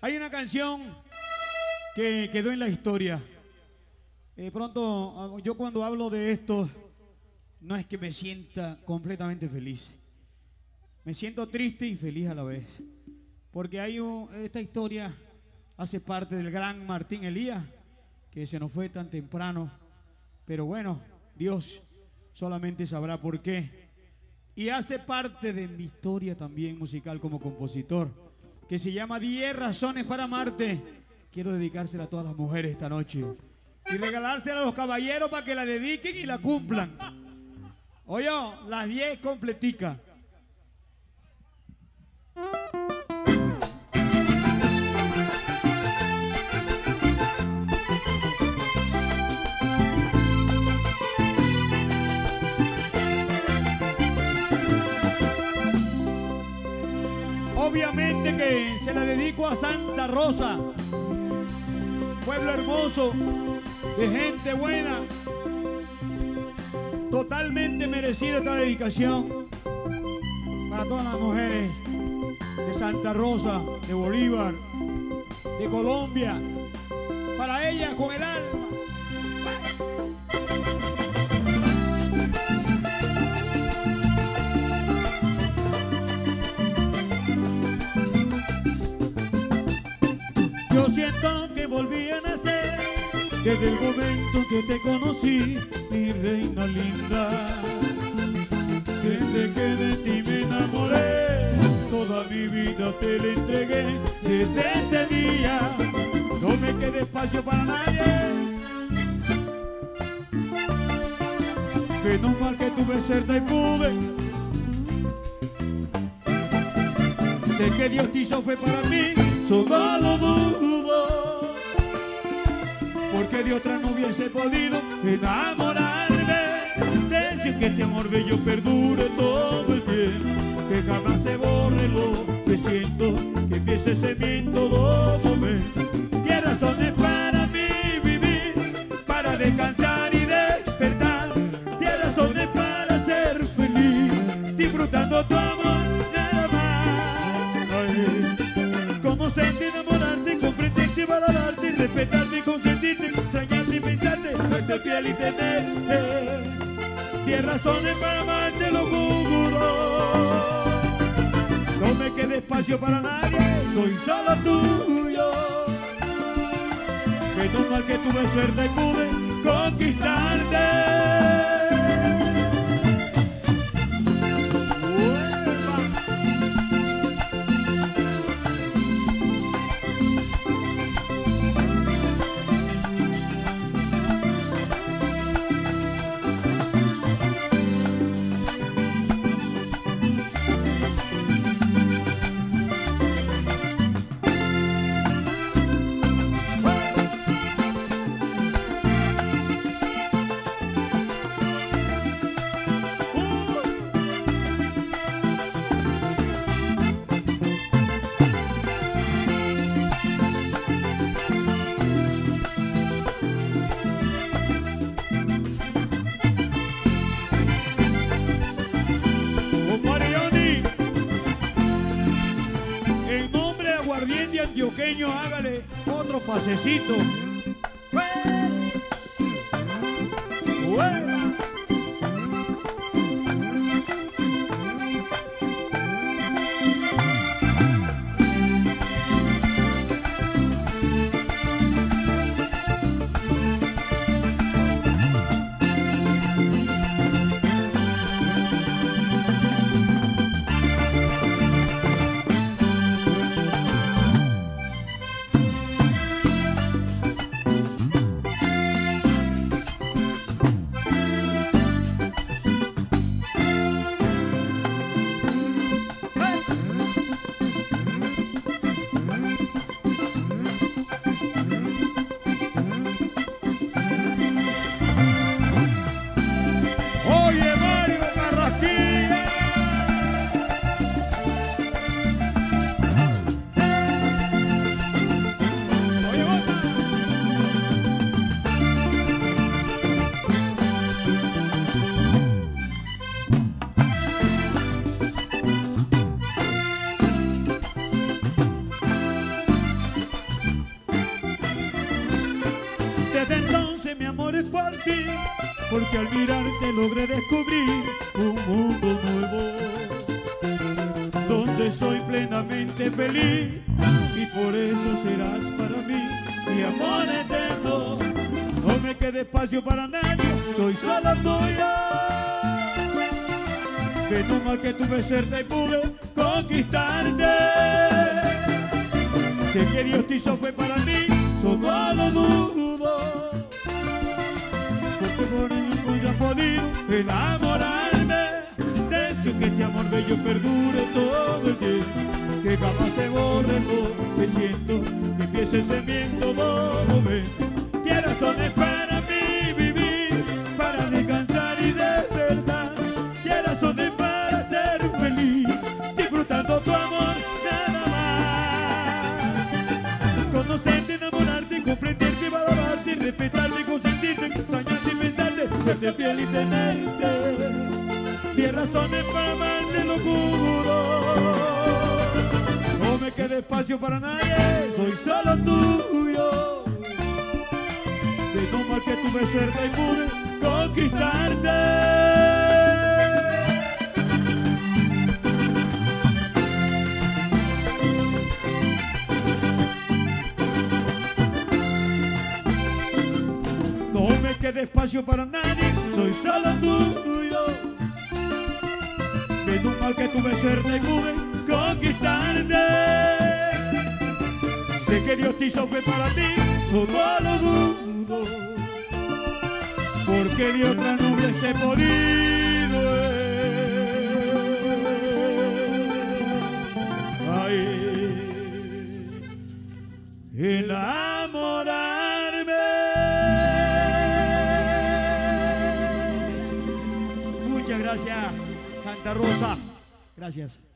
Hay una canción que quedó en la historia. Pronto, yo cuando hablo de esto, no es que me sienta completamente feliz. Me siento triste y feliz a la vez. Porque esta historia hace parte del gran Martín Elías, que se nos fue tan temprano. Pero bueno, Dios solamente sabrá por qué. Y hace parte de mi historia también musical como compositor, que se llama 10 razones para amarte. Quiero dedicársela a todas las mujeres esta noche y regalársela a los caballeros para que la dediquen y la cumplan. Oye, las 10 completicas. Obviamente que se la dedico a Santa Rosa, pueblo hermoso, de gente buena. Totalmente merecida esta dedicación para todas las mujeres de Santa Rosa, de Bolívar, de Colombia, para ellas con el alma. Yo siento que volví a nacer desde el momento que te conocí, mi reina linda. Desde que de ti me enamoré, toda mi vida te la entregué. Desde ese día no me quedé espacio para nadie. Menos mal que tuve cerca y pude. Sé que Dios te hizo fue para mí, solo lo dudo, porque de otra no hubiese podido enamorarme. Decir que este amor bello perdure todo el tiempo, que jamás se borre lo que siento, que empiece ese en todo momento. 10 razones para mí vivir, para descansar y despertar. 10 razones para ser feliz, disfrutando tu amor. Cómo sentí enamorarte, comprenderte, valorarte, respetarte y consentirte, extrañarte y pensarte, serte fiel y tenerte. 10 razones para amarte, lo juro. No me quede espacio para nadie, soy solo tuyo. Menos mal que tuve suerte y pude conquistarte. Antioqueño, hágale otro pasecito. amores por ti, porque al mirarte logré descubrir un mundo nuevo, donde soy plenamente feliz, y por eso serás para mí mi amor eterno. No me quede espacio para nadie, soy solo tuyo. Menos mal que tuve suerte y pude conquistarte. Sé que Dios te hizo fue para mí, solo lo dudo, porque por ello no haya podido enamorarme. Deseo que este amor bello perdure todo el tiempo, que jamás se borre lo que siento, que empiece ese viento todo momento. Tienes razones para mí vivir, para descansar y despertar. Tienes razones para ser feliz, disfrutando tu amor nada más. Conocerte, enamorarte, comprenderte, valorarte, respetarte, consentirte, extrañarte y pensarte, serte fiel y tenerte. Tienes razones para amarte, lo juro. No me quede espacio para nadie, soy solo tuyo. Menos mal que tuve suerte y pude conquistarte. No me quede espacio para nadie, soy solo tuyo. Menos mal que tuve suerte y pude conquistarte. Sé que Dios te hizo fue para ti, solo lo dudo, porque de otra no hubiese podido enamorarme. Muchas gracias, Santa Rosa. Gracias.